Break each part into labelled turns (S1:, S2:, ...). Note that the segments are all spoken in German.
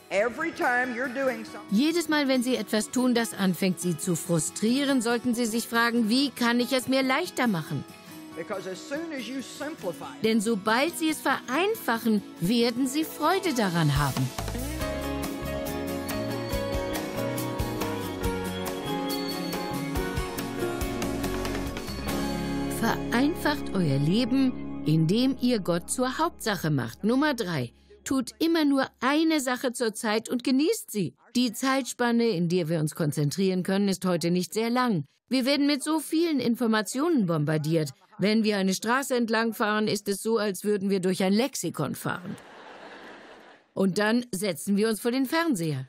S1: Jedes Mal, wenn Sie etwas tun, das anfängt, Sie zu frustrieren, sollten Sie sich fragen, wie kann ich es mir leichter machen? Denn sobald Sie es vereinfachen, werden Sie Freude daran haben. Vereinfacht euer Leben, indem ihr Gott zur Hauptsache macht. Nummer 3. Tut immer nur eine Sache zur Zeit und genießt sie. Die Zeitspanne, in der wir uns konzentrieren können, ist heute nicht sehr lang. Wir werden mit so vielen Informationen bombardiert. Wenn wir eine Straße entlang fahren, ist es so, als würden wir durch ein Lexikon fahren. Und dann setzen wir uns vor den Fernseher.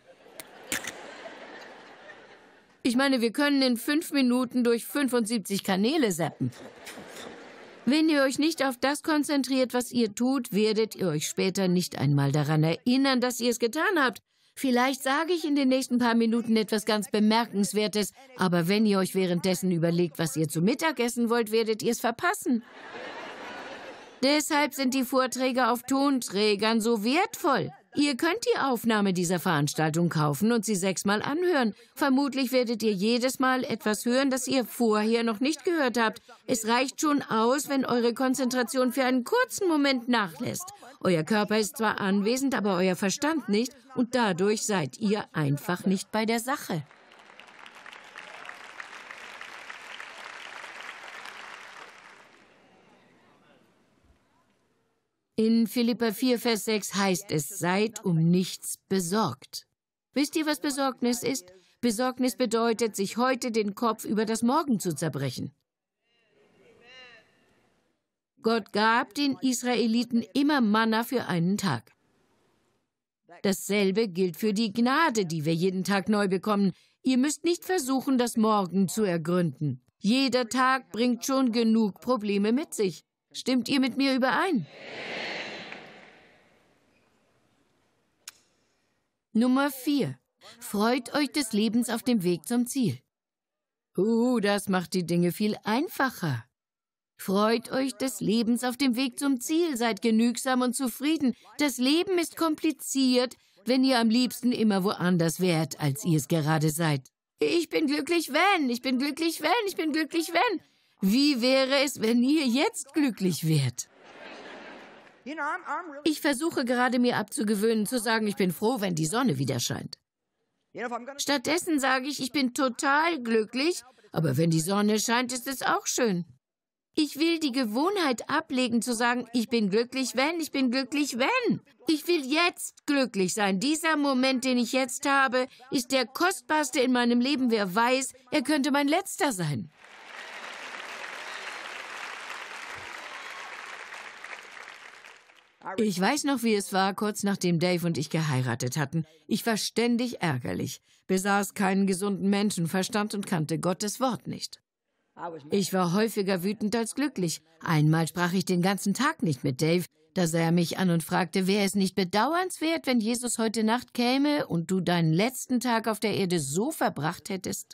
S1: Ich meine, wir können in 5 Minuten durch 75 Kanäle zappen. Wenn ihr euch nicht auf das konzentriert, was ihr tut, werdet ihr euch später nicht einmal daran erinnern, dass ihr es getan habt. Vielleicht sage ich in den nächsten paar Minuten etwas ganz Bemerkenswertes, aber wenn ihr euch währenddessen überlegt, was ihr zu Mittag essen wollt, werdet ihr es verpassen. Deshalb sind die Vorträge auf Tonträgern so wertvoll. Ihr könnt die Aufnahme dieser Veranstaltung kaufen und sie 6-mal anhören. Vermutlich werdet ihr jedes Mal etwas hören, das ihr vorher noch nicht gehört habt. Es reicht schon aus, wenn eure Konzentration für einen kurzen Moment nachlässt. Euer Körper ist zwar anwesend, aber euer Verstand nicht, und dadurch seid ihr einfach nicht bei der Sache. In Philipper 4, Vers 6 heißt es, seid um nichts besorgt. Wisst ihr, was Besorgnis ist? Besorgnis bedeutet, sich heute den Kopf über das Morgen zu zerbrechen. Gott gab den Israeliten immer Manna für einen Tag. Dasselbe gilt für die Gnade, die wir jeden Tag neu bekommen. Ihr müsst nicht versuchen, das Morgen zu ergründen. Jeder Tag bringt schon genug Probleme mit sich. Stimmt ihr mit mir überein? Nummer 4. Freut euch des Lebens auf dem Weg zum Ziel. Das macht die Dinge viel einfacher. Freut euch des Lebens auf dem Weg zum Ziel, seid genügsam und zufrieden. Das Leben ist kompliziert, wenn ihr am liebsten immer woanders wärt, als ihr es gerade seid. Ich bin glücklich, wenn, ich bin glücklich, wenn, ich bin glücklich, wenn. Wie wäre es, wenn ihr jetzt glücklich wärt? Ich versuche gerade, mir abzugewöhnen, zu sagen, ich bin froh, wenn die Sonne wieder scheint. Stattdessen sage ich, ich bin total glücklich, aber wenn die Sonne scheint, ist es auch schön. Ich will die Gewohnheit ablegen, zu sagen, ich bin glücklich, wenn, ich bin glücklich, wenn. Ich will jetzt glücklich sein. Dieser Moment, den ich jetzt habe, ist der kostbarste in meinem Leben. Wer weiß, er könnte mein letzter sein. Ich weiß noch, wie es war, kurz nachdem Dave und ich geheiratet hatten. Ich war ständig ärgerlich, besaß keinen gesunden Menschenverstand und kannte Gottes Wort nicht. Ich war häufiger wütend als glücklich. Einmal sprach ich den ganzen Tag nicht mit Dave. Da sah er mich an und fragte, wäre es nicht bedauernswert, wenn Jesus heute Nacht käme und du deinen letzten Tag auf der Erde so verbracht hättest?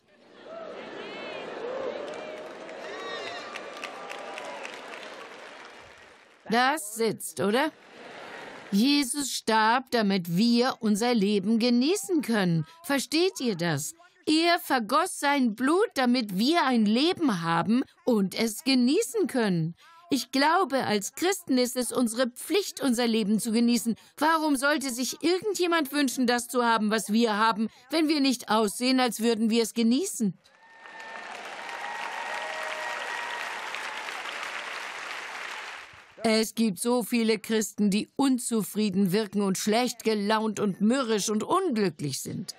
S1: Das sitzt, oder? Jesus starb, damit wir unser Leben genießen können. Versteht ihr das? Er vergoss sein Blut, damit wir ein Leben haben und es genießen können. Ich glaube, als Christen ist es unsere Pflicht, unser Leben zu genießen. Warum sollte sich irgendjemand wünschen, das zu haben, was wir haben, wenn wir nicht aussehen, als würden wir es genießen? Es gibt so viele Christen, die unzufrieden wirken und schlecht gelaunt und mürrisch und unglücklich sind.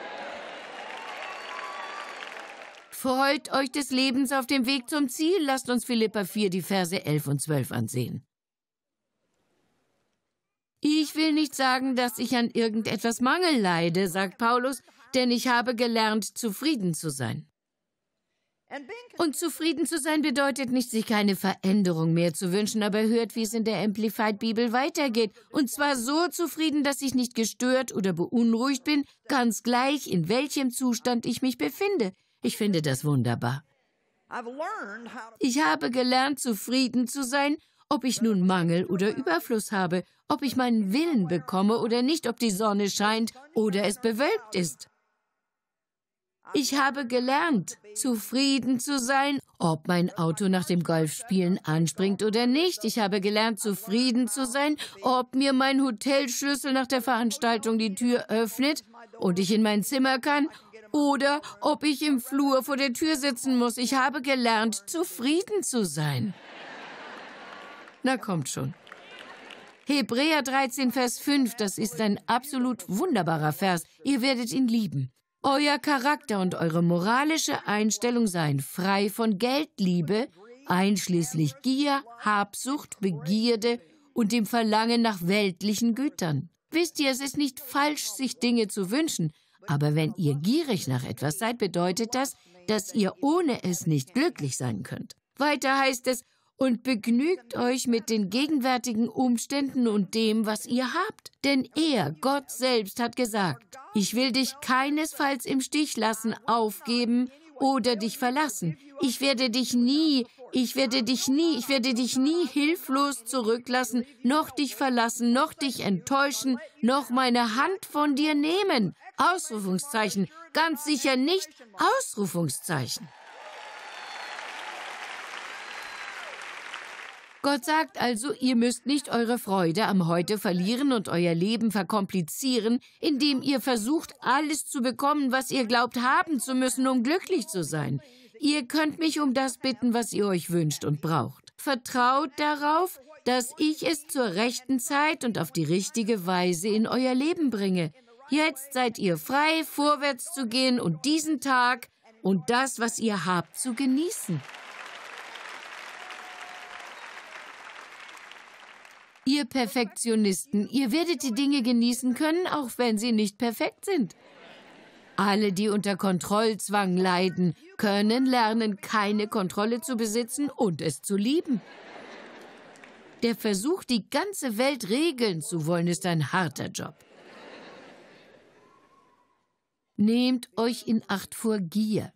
S1: Freut euch des Lebens auf dem Weg zum Ziel. Lasst uns Philipper 4, die Verse 11 und 12 ansehen. Ich will nicht sagen, dass ich an irgendetwas Mangel leide, sagt Paulus, denn ich habe gelernt, zufrieden zu sein. Und zufrieden zu sein bedeutet nicht, sich keine Veränderung mehr zu wünschen, aber hört, wie es in der Amplified Bibel weitergeht. Und zwar so zufrieden, dass ich nicht gestört oder beunruhigt bin, ganz gleich, in welchem Zustand ich mich befinde. Ich finde das wunderbar. Ich habe gelernt, zufrieden zu sein, ob ich nun Mangel oder Überfluss habe, ob ich meinen Willen bekomme oder nicht, ob die Sonne scheint oder es bewölkt ist. Ich habe gelernt, zufrieden zu sein, ob mein Auto nach dem Golfspielen anspringt oder nicht. Ich habe gelernt, zufrieden zu sein, ob mir mein Hotelschlüssel nach der Veranstaltung die Tür öffnet und ich in mein Zimmer kann oder ob ich im Flur vor der Tür sitzen muss. Ich habe gelernt, zufrieden zu sein. Na, kommt schon. Hebräer 13, Vers 5, das ist ein absolut wunderbarer Vers. Ihr werdet ihn lieben. Euer Charakter und eure moralische Einstellung seien frei von Geldliebe, einschließlich Gier, Habsucht, Begierde und dem Verlangen nach weltlichen Gütern. Wisst ihr, es ist nicht falsch, sich Dinge zu wünschen, aber wenn ihr gierig nach etwas seid, bedeutet das, dass ihr ohne es nicht glücklich sein könnt. Weiter heißt es, und begnügt euch mit den gegenwärtigen Umständen und dem, was ihr habt. Denn er, Gott selbst, hat gesagt, ich will dich keinesfalls im Stich lassen, aufgeben oder dich verlassen. Ich werde dich nie hilflos zurücklassen, noch dich verlassen, noch dich enttäuschen, noch meine Hand von dir nehmen. Ausrufungszeichen. Ganz sicher nicht Ausrufungszeichen. Gott sagt also, ihr müsst nicht eure Freude am Heute verlieren und euer Leben verkomplizieren, indem ihr versucht, alles zu bekommen, was ihr glaubt haben zu müssen, um glücklich zu sein. Ihr könnt mich um das bitten, was ihr euch wünscht und braucht. Vertraut darauf, dass ich es zur rechten Zeit und auf die richtige Weise in euer Leben bringe. Jetzt seid ihr frei, vorwärts zu gehen und diesen Tag und das, was ihr habt, zu genießen. Ihr Perfektionisten, ihr werdet die Dinge genießen können, auch wenn sie nicht perfekt sind. Alle, die unter Kontrollzwang leiden, können lernen, keine Kontrolle zu besitzen und es zu lieben. Der Versuch, die ganze Welt regeln zu wollen, ist ein harter Job. Nehmt euch in Acht vor Gier.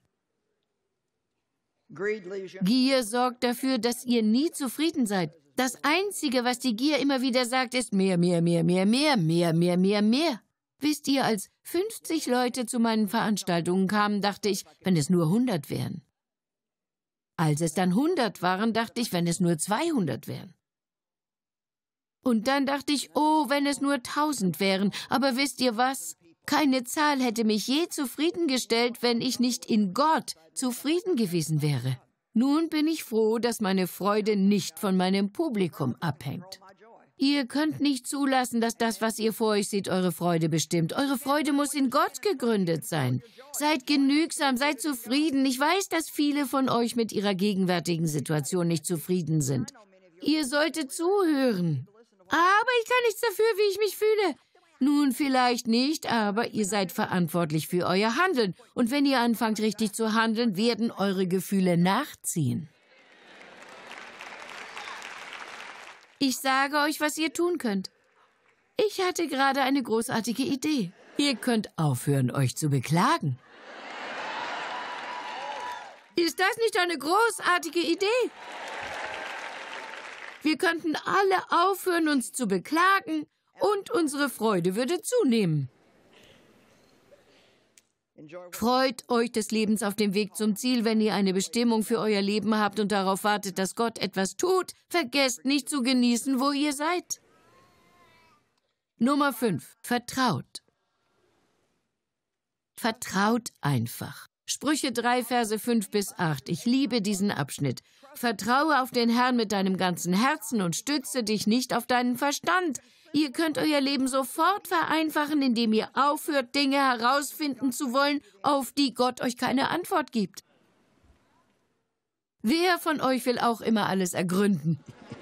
S1: Gier sorgt dafür, dass ihr nie zufrieden seid. Das Einzige, was die Gier immer wieder sagt, ist mehr, mehr, mehr, mehr, mehr, mehr, mehr, mehr, mehr. Wisst ihr, als 50 Leute zu meinen Veranstaltungen kamen, dachte ich, wenn es nur 100 wären. Als es dann 100 waren, dachte ich, wenn es nur 200 wären. Und dann dachte ich, oh, wenn es nur 1000 wären. Aber wisst ihr was? Keine Zahl hätte mich je zufriedengestellt, wenn ich nicht in Gott zufrieden gewesen wäre. Nun bin ich froh, dass meine Freude nicht von meinem Publikum abhängt. Ihr könnt nicht zulassen, dass das, was ihr vor euch seht, eure Freude bestimmt. Eure Freude muss in Gott gegründet sein. Seid genügsam, seid zufrieden. Ich weiß, dass viele von euch mit ihrer gegenwärtigen Situation nicht zufrieden sind. Ihr solltet zuhören. Aber ich kann nichts dafür, wie ich mich fühle. Nun, vielleicht nicht, aber ihr seid verantwortlich für euer Handeln. Und wenn ihr anfangt, richtig zu handeln, werden eure Gefühle nachziehen. Ich sage euch, was ihr tun könnt. Ich hatte gerade eine großartige Idee. Ihr könnt aufhören, euch zu beklagen. Ist das nicht eine großartige Idee? Wir könnten alle aufhören, uns zu beklagen, und unsere Freude würde zunehmen. Freut euch des Lebens auf dem Weg zum Ziel, wenn ihr eine Bestimmung für euer Leben habt und darauf wartet, dass Gott etwas tut. Vergesst nicht zu genießen, wo ihr seid. Nummer 5. Vertraut. Vertraut einfach. Sprüche 3, Verse 5 bis 8. Ich liebe diesen Abschnitt. Vertraue auf den Herrn mit deinem ganzen Herzen und stütze dich nicht auf deinen Verstand. Ihr könnt euer Leben sofort vereinfachen, indem ihr aufhört, Dinge herausfinden zu wollen, auf die Gott euch keine Antwort gibt. Wer von euch will auch immer alles ergründen?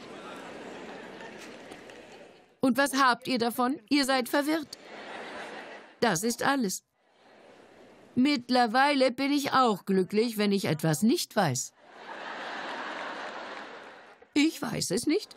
S1: Und was habt ihr davon? Ihr seid verwirrt. Das ist alles. Mittlerweile bin ich auch glücklich, wenn ich etwas nicht weiß. Ich weiß es nicht.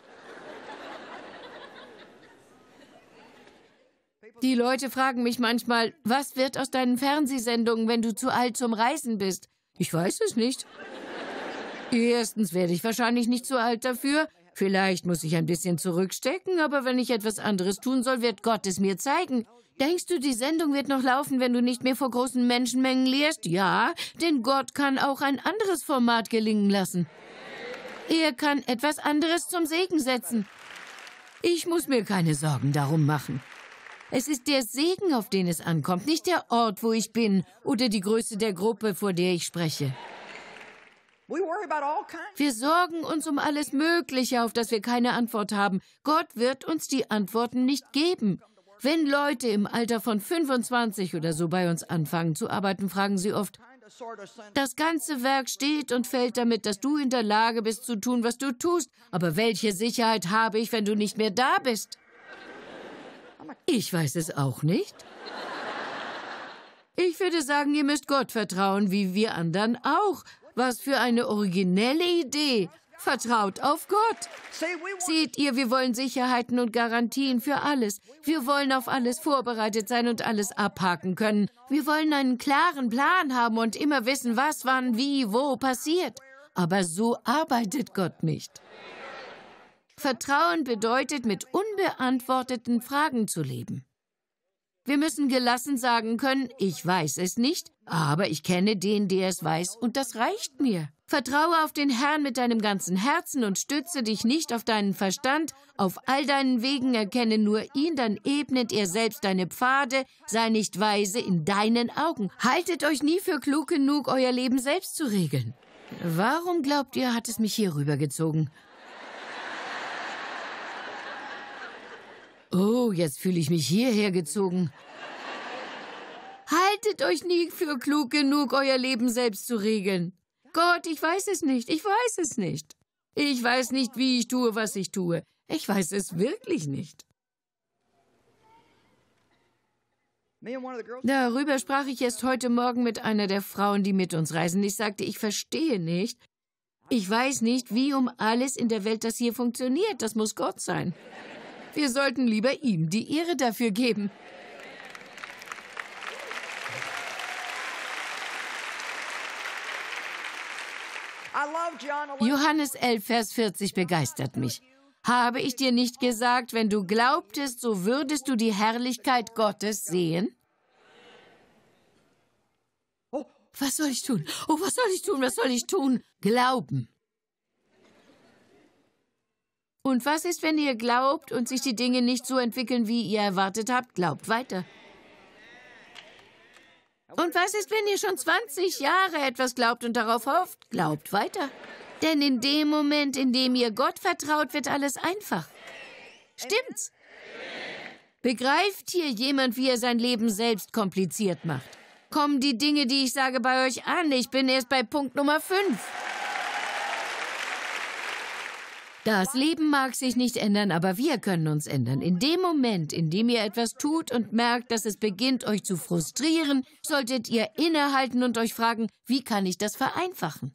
S1: Die Leute fragen mich manchmal, was wird aus deinen Fernsehsendungen, wenn du zu alt zum Reisen bist? Ich weiß es nicht. Erstens werde ich wahrscheinlich nicht zu alt dafür. Vielleicht muss ich ein bisschen zurückstecken, aber wenn ich etwas anderes tun soll, wird Gott es mir zeigen. Denkst du, die Sendung wird noch laufen, wenn du nicht mehr vor großen Menschenmengen lehrst? Ja, denn Gott kann auch ein anderes Format gelingen lassen. Er kann etwas anderes zum Segen setzen. Ich muss mir keine Sorgen darum machen. Es ist der Segen, auf den es ankommt, nicht der Ort, wo ich bin oder die Größe der Gruppe, vor der ich spreche. Wir sorgen uns um alles Mögliche, auf das wir keine Antwort haben. Gott wird uns die Antworten nicht geben. Wenn Leute im Alter von 25 oder so bei uns anfangen zu arbeiten, fragen sie oft, das ganze Werk steht und fällt damit, dass du in der Lage bist zu tun, was du tust. Aber welche Sicherheit habe ich, wenn du nicht mehr da bist? Ich weiß es auch nicht. Ich würde sagen, ihr müsst Gott vertrauen, wie wir anderen auch. Was für eine originelle Idee. Vertraut auf Gott. Seht ihr, wir wollen Sicherheiten und Garantien für alles. Wir wollen auf alles vorbereitet sein und alles abhaken können. Wir wollen einen klaren Plan haben und immer wissen, was, wann, wie, wo passiert. Aber so arbeitet Gott nicht. Vertrauen bedeutet, mit unbeantworteten Fragen zu leben. Wir müssen gelassen sagen können, ich weiß es nicht, aber ich kenne den, der es weiß, und das reicht mir. Vertraue auf den Herrn mit deinem ganzen Herzen und stütze dich nicht auf deinen Verstand. Auf all deinen Wegen erkenne nur ihn, dann ebnet er selbst deine Pfade. Sei nicht weise in deinen Augen. Haltet euch nie für klug genug, euer Leben selbst zu regeln. Warum glaubt ihr, hat es mich hier rübergezogen? Oh, jetzt fühle ich mich hierher gezogen. Haltet euch nie für klug genug, euer Leben selbst zu regeln. Gott, ich weiß es nicht, ich weiß es nicht. Ich weiß nicht, wie ich tue, was ich tue. Ich weiß es wirklich nicht. Darüber sprach ich erst heute Morgen mit einer der Frauen, die mit uns reisen. Ich sagte, ich verstehe nicht. Ich weiß nicht, wie um alles in der Welt das hier funktioniert. Das muss Gott sein. Wir sollten lieber ihm die Ehre dafür geben. Johannes 11, Vers 40 begeistert mich. Habe ich dir nicht gesagt, wenn du glaubtest, so würdest du die Herrlichkeit Gottes sehen? Was soll ich tun? Oh, was soll ich tun? Was soll ich tun? Glauben. Und was ist, wenn ihr glaubt und sich die Dinge nicht so entwickeln, wie ihr erwartet habt? Glaubt weiter. Und was ist, wenn ihr schon 20 Jahre etwas glaubt und darauf hofft? Glaubt weiter. Denn in dem Moment, in dem ihr Gott vertraut, wird alles einfach. Stimmt's? Begreift hier jemand, wie er sein Leben selbst kompliziert macht? Kommen die Dinge, die ich sage, bei euch an? Ich bin erst bei Punkt Nummer 5. Das Leben mag sich nicht ändern, aber wir können uns ändern. In dem Moment, in dem ihr etwas tut und merkt, dass es beginnt, euch zu frustrieren, solltet ihr innehalten und euch fragen, wie kann ich das vereinfachen?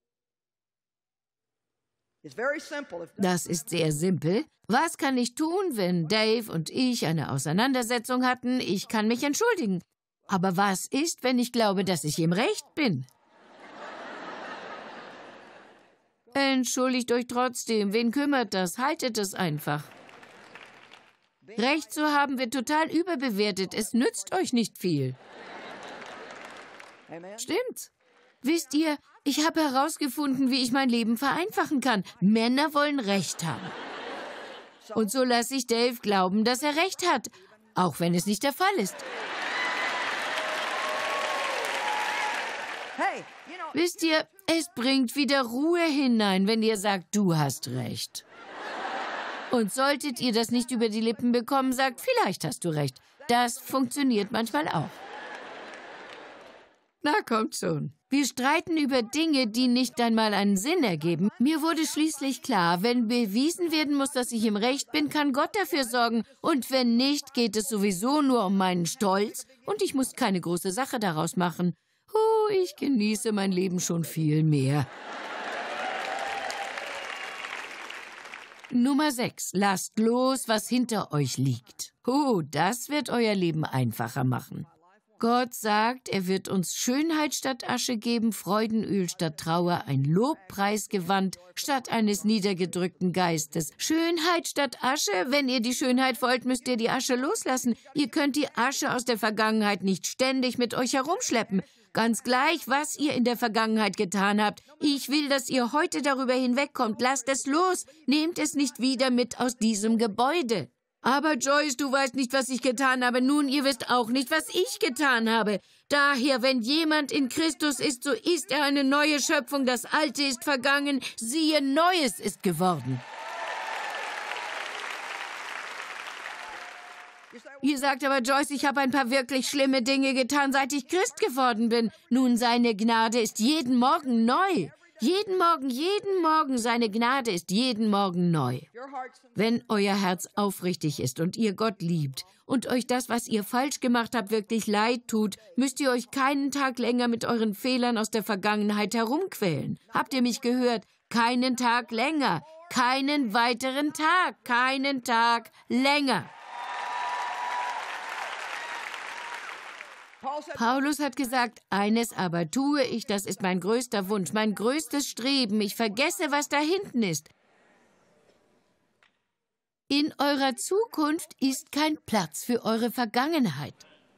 S1: Das ist sehr simpel. Was kann ich tun, wenn Dave und ich eine Auseinandersetzung hatten? Ich kann mich entschuldigen. Aber was ist, wenn ich glaube, dass ich im Recht bin? Entschuldigt euch trotzdem. Wen kümmert das? Haltet es einfach. Recht zu haben wird total überbewertet. Es nützt euch nicht viel. Stimmt's? Wisst ihr, ich habe herausgefunden, wie ich mein Leben vereinfachen kann. Männer wollen Recht haben. Und so lasse ich Dave glauben, dass er Recht hat, auch wenn es nicht der Fall ist. Wisst ihr, es bringt wieder Ruhe hinein, wenn ihr sagt, du hast recht. Und solltet ihr das nicht über die Lippen bekommen, sagt, vielleicht hast du recht. Das funktioniert manchmal auch. Na, kommt schon. Wir streiten über Dinge, die nicht einmal einen Sinn ergeben. Mir wurde schließlich klar, wenn bewiesen werden muss, dass ich im Recht bin, kann Gott dafür sorgen. Und wenn nicht, geht es sowieso nur um meinen Stolz und ich muss keine große Sache daraus machen. Ich genieße mein Leben schon viel mehr. Nummer 6. Lasst los, was hinter euch liegt. Das wird euer Leben einfacher machen. Gott sagt, er wird uns Schönheit statt Asche geben, Freudenöl statt Trauer, ein Lobpreisgewand statt eines niedergedrückten Geistes. Schönheit statt Asche? Wenn ihr die Schönheit wollt, müsst ihr die Asche loslassen. Ihr könnt die Asche aus der Vergangenheit nicht ständig mit euch herumschleppen. Ganz gleich, was ihr in der Vergangenheit getan habt. Ich will, dass ihr heute darüber hinwegkommt. Lasst es los. Nehmt es nicht wieder mit aus diesem Gebäude. Aber Joyce, du weißt nicht, was ich getan habe. Nun, ihr wisst auch nicht, was ich getan habe. Daher, wenn jemand in Christus ist, so ist er eine neue Schöpfung. Das Alte ist vergangen. Siehe, Neues ist geworden. Ihr sagt aber, Joyce, ich habe ein paar wirklich schlimme Dinge getan, seit ich Christ geworden bin. Nun, seine Gnade ist jeden Morgen neu. Jeden Morgen, seine Gnade ist jeden Morgen neu. Wenn euer Herz aufrichtig ist und ihr Gott liebt und euch das, was ihr falsch gemacht habt, wirklich leid tut, müsst ihr euch keinen Tag länger mit euren Fehlern aus der Vergangenheit herumquälen. Habt ihr mich gehört? Keinen Tag länger. Keinen weiteren Tag. Keinen Tag länger. Paulus hat gesagt, eines aber tue ich, das ist mein größter Wunsch, mein größtes Streben. Ich vergesse, was da hinten ist. In eurer Zukunft ist kein Platz für eure Vergangenheit.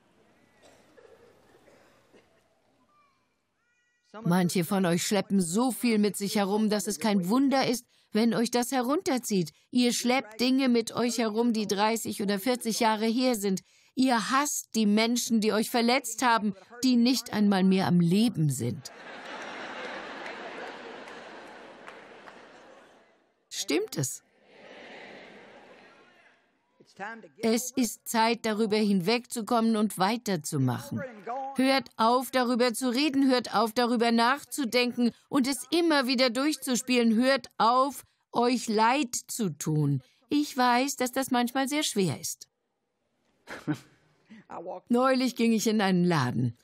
S1: Manche von euch schleppen so viel mit sich herum, dass es kein Wunder ist, wenn euch das herunterzieht. Ihr schleppt Dinge mit euch herum, die 30 oder 40 Jahre her sind. Ihr hasst die Menschen, die euch verletzt haben, die nicht einmal mehr am Leben sind. Stimmt es? Es ist Zeit, darüber hinwegzukommen und weiterzumachen. Hört auf, darüber zu reden, hört auf, darüber nachzudenken und es immer wieder durchzuspielen. Hört auf, euch leid zu tun. Ich weiß, dass das manchmal sehr schwer ist. Neulich ging ich in einen Laden.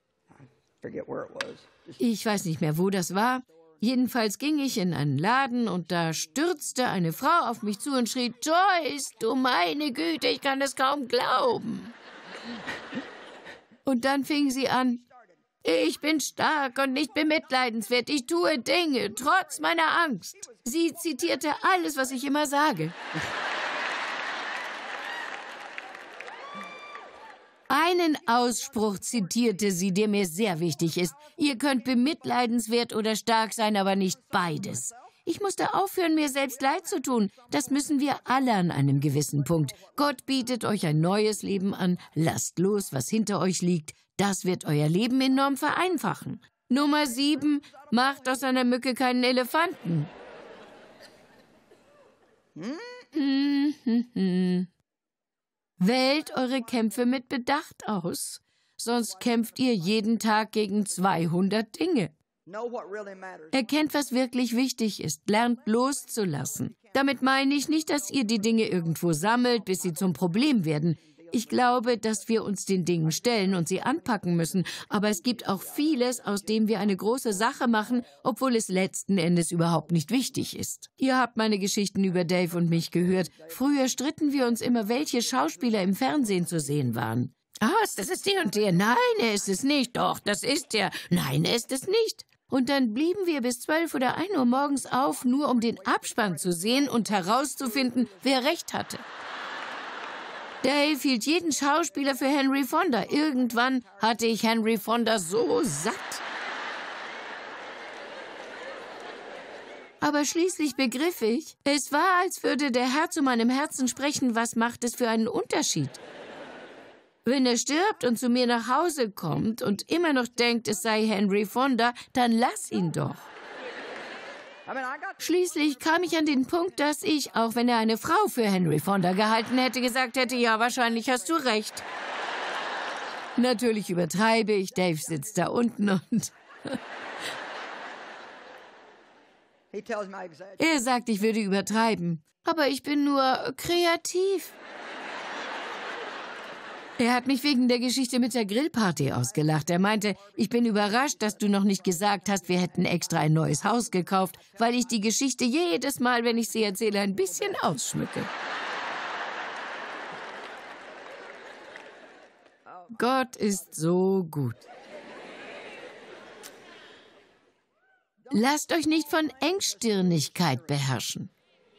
S1: Ich weiß nicht mehr, wo das war. Jedenfalls ging ich in einen Laden und da stürzte eine Frau auf mich zu und schrie, Joyce, du meine Güte, ich kann es kaum glauben. Und dann fing sie an, ich bin stark und nicht bemitleidenswert, ich tue Dinge, trotz meiner Angst. Sie zitierte alles, was ich immer sage. Einen Ausspruch zitierte sie, der mir sehr wichtig ist. Ihr könnt bemitleidenswert oder stark sein, aber nicht beides. Ich musste aufhören, mir selbst leid zu tun. Das müssen wir alle an einem gewissen Punkt. Gott bietet euch ein neues Leben an. Lasst los, was hinter euch liegt. Das wird euer Leben enorm vereinfachen. Nummer 7. Macht aus einer Mücke keinen Elefanten. Wählt eure Kämpfe mit Bedacht aus, sonst kämpft ihr jeden Tag gegen 200 Dinge. Erkennt, was wirklich wichtig ist, lernt loszulassen. Damit meine ich nicht, dass ihr die Dinge irgendwo sammelt, bis sie zum Problem werden. Ich glaube, dass wir uns den Dingen stellen und sie anpacken müssen, aber es gibt auch vieles, aus dem wir eine große Sache machen, obwohl es letzten Endes überhaupt nicht wichtig ist. Ihr habt meine Geschichten über Dave und mich gehört. Früher stritten wir uns immer, welche Schauspieler im Fernsehen zu sehen waren. Das ist der und der. Nein, er ist es nicht. Doch, das ist er. Nein, er ist es nicht. Und dann blieben wir bis 12 oder 1 Uhr morgens auf, nur um den Abspann zu sehen und herauszufinden, wer recht hatte. Dave hielt jeden Schauspieler für Henry Fonda. Irgendwann hatte ich Henry Fonda so satt. Aber schließlich begriff ich, es war, als würde der Herr zu meinem Herzen sprechen, was macht es für einen Unterschied? Wenn er stirbt und zu mir nach Hause kommt und immer noch denkt, es sei Henry Fonda, dann lass ihn doch. Schließlich kam ich an den Punkt, dass ich, auch wenn er eine Frau für Henry Fonda gehalten hätte, gesagt hätte, ja, wahrscheinlich hast du recht. Natürlich übertreibe ich, Dave sitzt da unten und... Er sagt, ich würde übertreiben, aber ich bin nur kreativ. Er hat mich wegen der Geschichte mit der Grillparty ausgelacht. Er meinte, ich bin überrascht, dass du noch nicht gesagt hast, wir hätten extra ein neues Haus gekauft, weil ich die Geschichte jedes Mal, wenn ich sie erzähle, ein bisschen ausschmücke. Gott ist so gut. Lasst euch nicht von Engstirnigkeit beherrschen.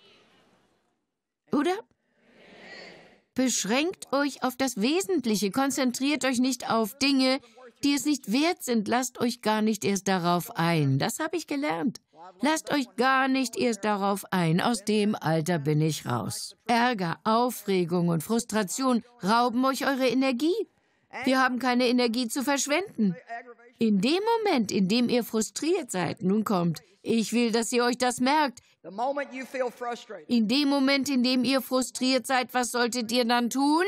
S1: Oder? Beschränkt euch auf das Wesentliche, konzentriert euch nicht auf Dinge, die es nicht wert sind. Lasst euch gar nicht erst darauf ein. Das habe ich gelernt. Lasst euch gar nicht erst darauf ein. Aus dem Alter bin ich raus. Ärger, Aufregung und Frustration rauben euch eure Energie. Wir haben keine Energie zu verschwenden. In dem Moment, in dem ihr frustriert seid, nun kommt, ich will, dass ihr euch das merkt. In dem Moment, in dem ihr frustriert seid, was solltet ihr dann tun?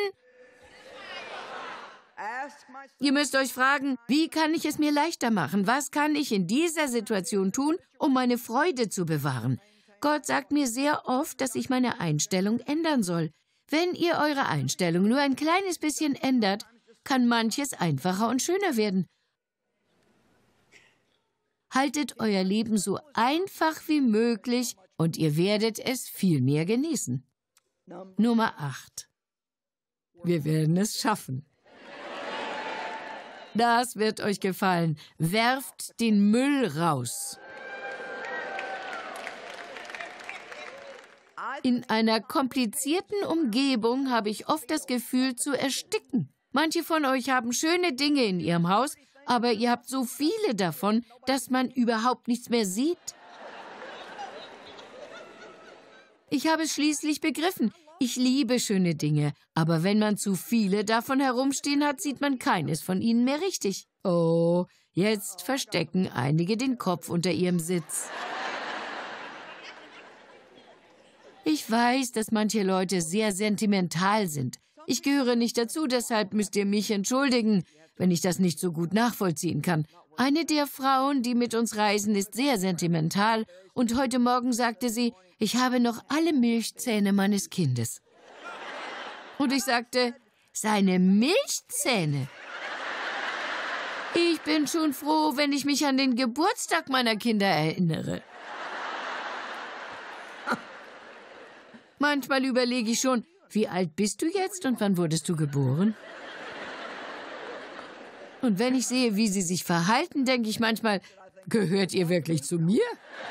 S1: Ihr müsst euch fragen, wie kann ich es mir leichter machen? Was kann ich in dieser Situation tun, um meine Freude zu bewahren? Gott sagt mir sehr oft, dass ich meine Einstellung ändern soll. Wenn ihr eure Einstellung nur ein kleines bisschen ändert, kann manches einfacher und schöner werden. Haltet euer Leben so einfach wie möglich und ihr werdet es viel mehr genießen. Nummer 8. Wir werden es schaffen. Das wird euch gefallen. Werft den Müll raus. In einer komplizierten Umgebung habe ich oft das Gefühl zu ersticken. Manche von euch haben schöne Dinge in ihrem Haus, aber ihr habt so viele davon, dass man überhaupt nichts mehr sieht. Ich habe es schließlich begriffen. Ich liebe schöne Dinge, aber wenn man zu viele davon herumstehen hat, sieht man keines von ihnen mehr richtig. Oh, jetzt verstecken einige den Kopf unter ihrem Sitz. Ich weiß, dass manche Leute sehr sentimental sind. Ich gehöre nicht dazu, deshalb müsst ihr mich entschuldigen, wenn ich das nicht so gut nachvollziehen kann. Eine der Frauen, die mit uns reisen, ist sehr sentimental und heute Morgen sagte sie, ich habe noch alle Milchzähne meines Kindes. Und ich sagte, seine Milchzähne? Ich bin schon froh, wenn ich mich an den Geburtstag meiner Kinder erinnere. Manchmal überlege ich schon, wie alt bist du jetzt und wann wurdest du geboren? Und wenn ich sehe, wie sie sich verhalten, denke ich manchmal, gehört ihr wirklich zu mir?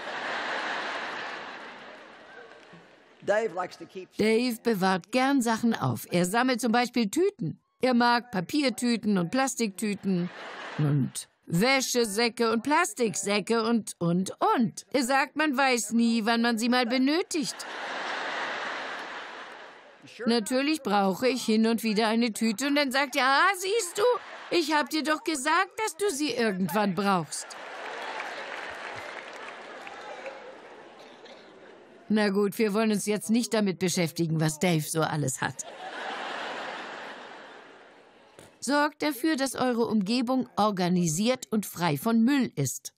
S1: Dave bewahrt gern Sachen auf. Er sammelt zum Beispiel Tüten. Er mag Papiertüten und Plastiktüten und Wäschesäcke und Plastiksäcke und. Er sagt, man weiß nie, wann man sie mal benötigt. Natürlich brauche ich hin und wieder eine Tüte und dann sagt er, siehst du, ich habe dir doch gesagt, dass du sie irgendwann brauchst. Na gut, wir wollen uns jetzt nicht damit beschäftigen, was Dave so alles hat. Sorgt dafür, dass eure Umgebung organisiert und frei von Müll ist.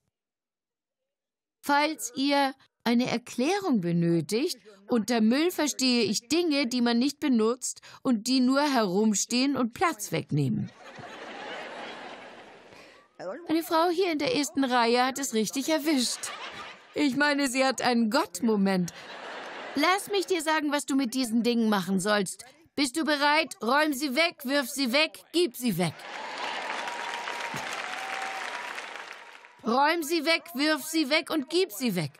S1: Falls ihr eine Erklärung benötigt, unter Müll verstehe ich Dinge, die man nicht benutzt und die nur herumstehen und Platz wegnehmen. Eine Frau hier in der ersten Reihe hat es richtig erwischt. Ich meine, sie hat einen Gott-Moment. Lass mich dir sagen, was du mit diesen Dingen machen sollst. Bist du bereit? Räum sie weg, wirf sie weg, gib sie weg. Räum sie weg, wirf sie weg und gib sie weg.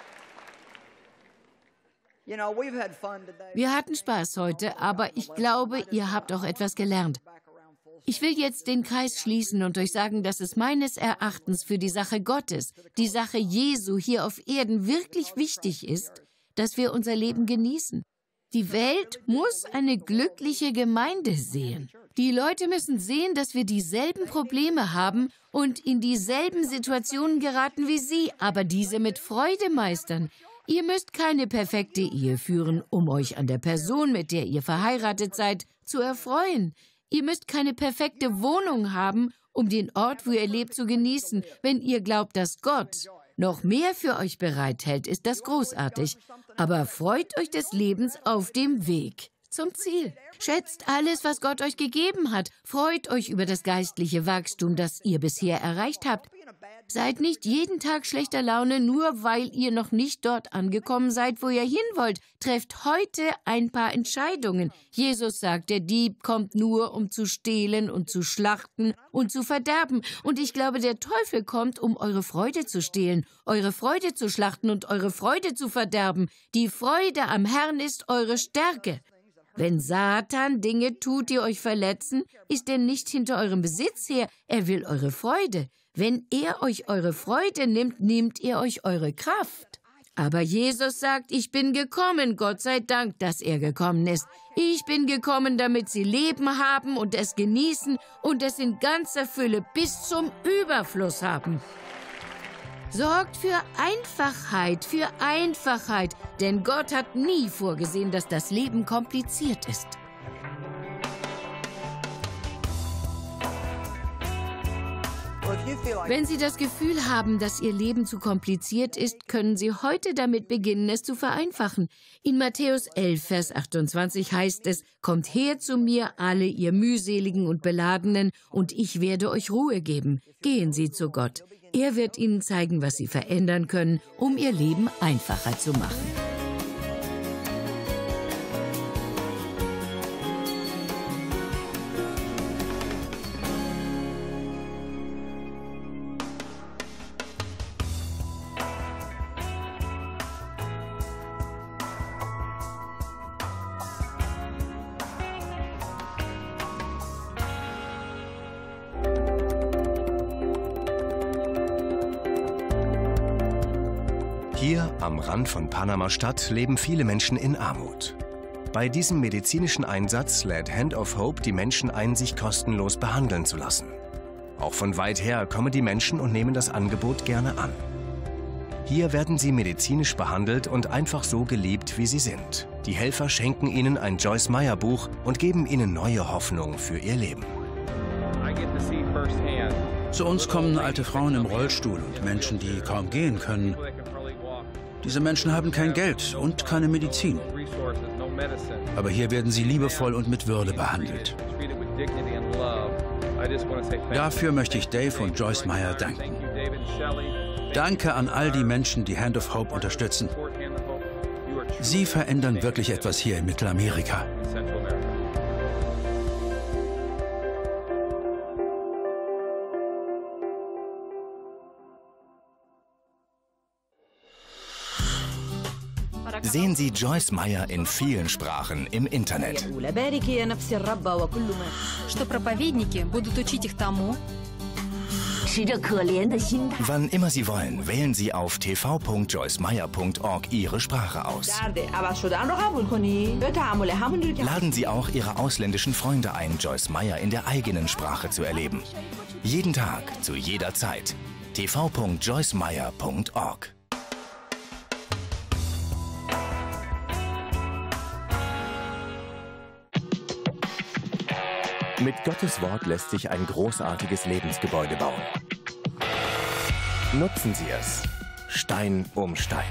S1: Wir hatten Spaß heute, aber ich glaube, ihr habt auch etwas gelernt. Ich will jetzt den Kreis schließen und euch sagen, dass es meines Erachtens für die Sache Gottes, die Sache Jesu hier auf Erden wirklich wichtig ist, dass wir unser Leben genießen. Die Welt muss eine glückliche Gemeinde sehen. Die Leute müssen sehen, dass wir dieselben Probleme haben und in dieselben Situationen geraten wie sie, aber diese mit Freude meistern. Ihr müsst keine perfekte Ehe führen, um euch an der Person, mit der ihr verheiratet seid, zu erfreuen. Ihr müsst keine perfekte Wohnung haben, um den Ort, wo ihr lebt, zu genießen. Wenn ihr glaubt, dass Gott noch mehr für euch bereithält, ist das großartig. Aber freut euch des Lebens auf dem Weg zum Ziel. Schätzt alles, was Gott euch gegeben hat. Freut euch über das geistliche Wachstum, das ihr bisher erreicht habt. Seid nicht jeden Tag schlechter Laune, nur weil ihr noch nicht dort angekommen seid, wo ihr hin wollt. Trefft heute ein paar Entscheidungen. Jesus sagt, der Dieb kommt nur, um zu stehlen und zu schlachten und zu verderben. Und ich glaube, der Teufel kommt, um eure Freude zu stehlen, eure Freude zu schlachten und eure Freude zu verderben. Die Freude am Herrn ist eure Stärke. Wenn Satan Dinge tut, die euch verletzen, ist er nicht hinter eurem Besitz her, er will eure Freude. Wenn er euch eure Freude nimmt, nimmt er euch eure Kraft. Aber Jesus sagt, ich bin gekommen, Gott sei Dank, dass er gekommen ist. Ich bin gekommen, damit sie Leben haben und es genießen und es in ganzer Fülle bis zum Überfluss haben. Sorgt für Einfachheit, denn Gott hat nie vorgesehen, dass das Leben kompliziert ist. Wenn Sie das Gefühl haben, dass Ihr Leben zu kompliziert ist, können Sie heute damit beginnen, es zu vereinfachen. In Matthäus 11, Vers 28 heißt es, »Kommt her zu mir, alle ihr mühseligen und Beladenen, und ich werde euch Ruhe geben. Gehen Sie zu Gott. Er wird Ihnen zeigen, was Sie verändern können, um Ihr Leben einfacher zu machen.«
S2: Hier am Rand von Panama-Stadt leben viele Menschen in Armut. Bei diesem medizinischen Einsatz lädt Hand of Hope die Menschen ein, sich kostenlos behandeln zu lassen. Auch von weit her kommen die Menschen und nehmen das Angebot gerne an. Hier werden sie medizinisch behandelt und einfach so geliebt, wie sie sind. Die Helfer schenken ihnen ein Joyce Meyer Buch und geben ihnen neue Hoffnung für ihr Leben.
S3: Zu uns kommen alte Frauen im Rollstuhl und Menschen, die kaum gehen können. Diese Menschen haben kein Geld und keine Medizin. Aber hier werden sie liebevoll und mit Würde behandelt. Dafür möchte ich Dave und Joyce Meyer danken. Danke an all die Menschen, die Hand of Hope unterstützen. Sie verändern wirklich etwas hier in Mittelamerika.
S2: Sehen Sie Joyce Meyer in vielen Sprachen im Internet. Wann immer Sie wollen, wählen Sie auf tv.joycemeyer.org Ihre Sprache aus. Laden Sie auch Ihre ausländischen Freunde ein, Joyce Meyer in der eigenen Sprache zu erleben. Jeden Tag, zu jeder Zeit. tv.joycemeyer.org. Mit Gottes Wort lässt sich ein großartiges Lebensgebäude bauen. Nutzen Sie es, Stein um Stein.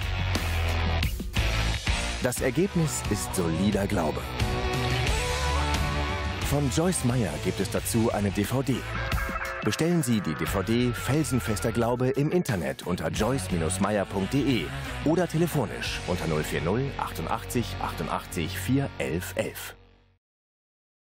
S2: Das Ergebnis ist solider Glaube. Von Joyce Meyer gibt es dazu eine DVD. Bestellen Sie die DVD Felsenfester Glaube im Internet unter joyce-meyer.de oder telefonisch unter 040 88 88 4 11 11.